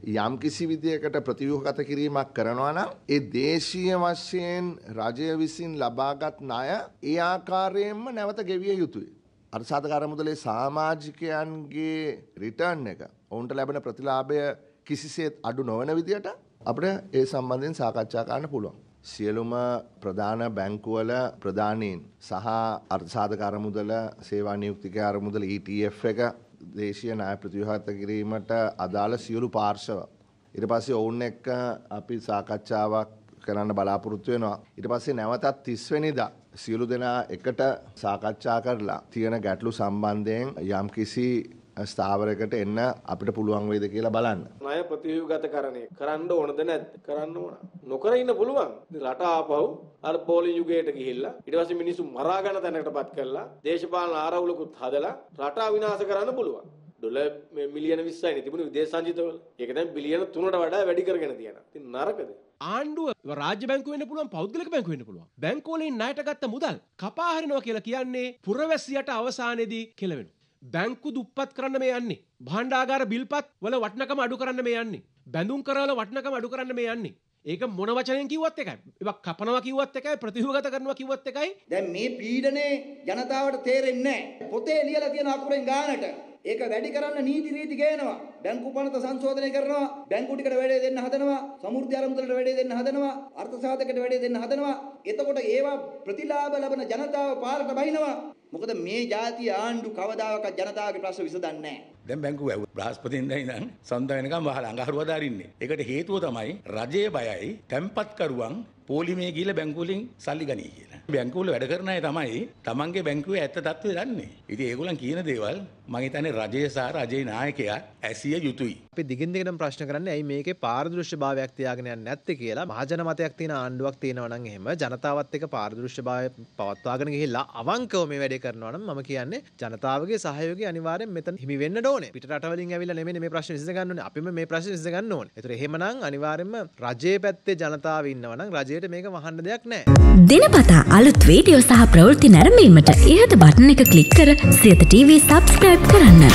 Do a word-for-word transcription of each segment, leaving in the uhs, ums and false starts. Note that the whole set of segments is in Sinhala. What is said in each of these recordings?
යම් කිසි විදියකට ප්‍රතිව්‍යුහගත කිරීමක් කරනවා නම් ඒ දේශීය වශයෙන් රජය විසින් ලබාගත් ණය ඒ ආකාරයෙන්ම නැවත ගෙවිය යුතුයි. අර්ථසාධක අරමුදලේ සමාජිකයන්ගේ රිටර්න් එක ඔවුන්ට ලැබෙන ප්‍රතිලාභය කිසිසේත් අඩු නොවන විදියට අපිට ඒ සම්බන්ධයෙන් සාකච්ඡා කරන්න පුළුවන්. සියලුම ප්‍රධාන බැංකුවල ප්‍රධානීන් සහ අර්ථසාධක අරමුදල සේවා නියුක්තික අරමුදල E T F එක දේශීය ණය ප්‍රතිව්‍යුහගත කිරීමට අදාළ සියලු පාර්ශව ඊට පස්සේ ඔවුන් එක්ක අපි සාකච්ඡාවක් කරන්න බලාපොරොත්තු වෙනවා. ඊට පස්සේ නැවතත් තිස් වෙනිදා සියලු දෙනා එකට සාකච්ඡා කරලා තියෙන ගැටලු සම්බන්ධයෙන් යම්කිසි ස්ථාවරයකට එන්න අපිට පුළුවන් වේද කියලා බලන්න. ණය ප්‍රතිව්‍යුහගතකරණය කරන්න ඕනද නැද්ද? කරන්න ඕන. නොකර ඉන්න පුළුවන්. රට ආපහු අර පොලිස් යුගයට ගිහිල්ලා ඊට පස්සේ මිනිස්සු මරා ගන්න තැනකටපත් කරලා දේශපාලන ආරවුලකුත් හදලා රට විනාශ කරන්න පුළුවන්. ඩොලර් මිලියන විස්සයි නේ තිබුණේ විදේශ සංචිතවල. ඒක දැන් බිලියන තුනකට වඩා වැඩි කරගෙන තියෙනවා. ඉතින් නරකද? ආණ්ඩුව රාජ්‍ය බැංකුව වෙන්න පුළුවන්, පෞද්ගලික බැංකුව වෙන්න පුළුවන්. බැංකුව වලින් ණයට ගත්ත මුදල් කපා හරිනවා කියලා කියන්නේ පුරවැසියට අවසානයේදී කෙලවෙනවා. බැංකු දුප්පත් කරන්න මේ යන්නේ. භාණ්ඩාගාර බිල්පත් වල වටිනකම අඩු කරන්න මේ යන්නේ. බැඳුම් කරවල වටිනකම අඩු කරන්න මේ යන්නේ. ඒක මොන වචනෙන් කිව්වත් එකයි. ඒවා කපනවා කිව්වත් එකයි, ප්‍රතිව්‍යුහගත කරනවා කිව්වත් එකයි. දැන් මේ පීඩනේ ජනතාවට තේරෙන්නේ නැහැ. පොතේ ලියලා තියෙන අකුරෙන් ගානට ඒක වැඩි කරන්න නීති රීති ගේනවා. බැංකු පනත සංශෝධනය කරනවා. බැංකු ටිකට වැඩි දෙන්න හදනවා. සමෘද්ධි අරමුදලට වැඩි දෙන්න හදනවා. අර්ථසාධකයට වැඩි දෙන්න හදනවා. එතකොට ඒවා ප්‍රතිලාභ ලබන ජනතාව පාරට බහිනවා. මොකද මේ ජාතිය ආණ්ඩු කවදාකවත් ජනතාවගේ ප්‍රශ්න විසඳන්නේ නැහැ. දැන් බැංකුව බ්‍රහස්පතින්දා ඉඳන් සඳ වෙනකම් වහලා අඟහරුවාදා අරින්නේ. ඒකට හේතුව තමයි රජයේ බයයි තැන්පත්කරුවන් පොලිමේ ගිහලා බැංකුව වලින් සල්ලි ගනී කියලා. බැංකුව වල වැඩ කරන අය තමයි තමන්ගේ බැංකුවේ ඇත්ත තත්ත්වය දන්නේ. ඉතින් ඒගොල්ලන් කියන දේවල් මම හිතන්නේ රජයේ සහ රජයේ නායකයා ඇසිය යුතුයි. අපි දිගින් දිගටම ප්‍රශ්න කරන්නේ ඇයි මේකේ පාරදෘශ්‍යභාවයක් තියාගෙන යන්නේ නැත්තේ කියලා. මහජන මතයක් තියෙන ආණ්ඩුවක් තියෙනවා නම් එහෙම ජනතාවත් එක්ක පාරදෘශ්‍යභාවය පවත්වාගෙන ගිහිල්ලා අවංකව මේ වැඩේ කරනවා නම් මම කියන්නේ ජනතාවගේ සහයෝගය අනිවාර්යෙන් මෙතන හිමි වෙන්න ඕනේ. පිට රටවලින් ඇවිල්ලා නෙමෙයි මේ ප්‍රශ්න විසඳ ගන්න ඕනේ. අපිම මේ ප්‍රශ්න විසඳ ගන්න ඕනේ. ඒතර එහෙමනම් අනිවාර්යෙන්ම රජයේ පැත්තේ ජනතාව ඉන්නවා නම් රජයට මේක වහන්න දෙයක් නැහැ. දිනපතා අලුත් වීඩියෝ සහ ප්‍රවෘත්ති නැරඹීමට ඉහත බටන් එක ක්ලික් කර සියත ටීවී සබ්ස්ක්‍රයිබ් කරන්න.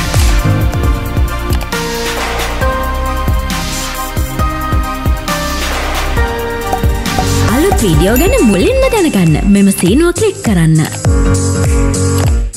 අලුත් වීඩියෝ ගැන මුලින්ම දැනගන්න මෙම සීනුව ක්ලික් කරන්න.